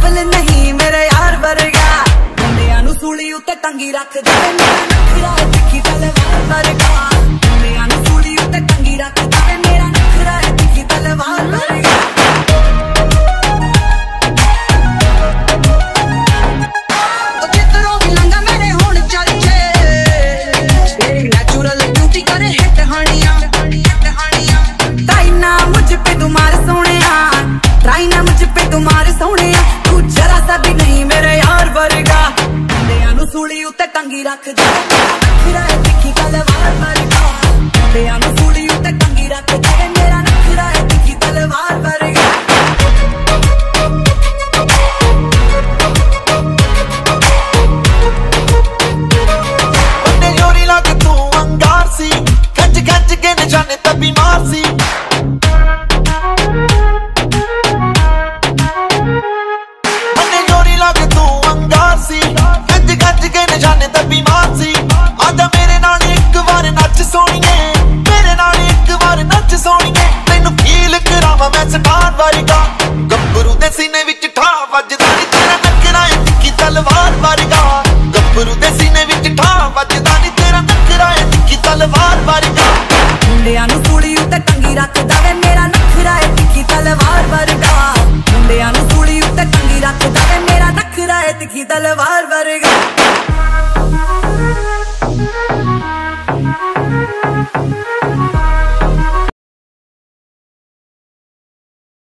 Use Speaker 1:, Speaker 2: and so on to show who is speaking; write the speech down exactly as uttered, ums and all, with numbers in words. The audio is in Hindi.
Speaker 1: लेवल नहीं मेरे यार वर्गा, मुंडियां नू सूली उत्ते टंगी रख दे मेरा नखरा है तिखी तलवार वर्गा, मुंडियां नू सूली उत्ते टंगी रख दे मेरा नखरा है तिखी तलवार वर्गा। सूली उत्ते टंगी रख दे, नखरा है तिखी तलवार वर्गा, मुंडियां नू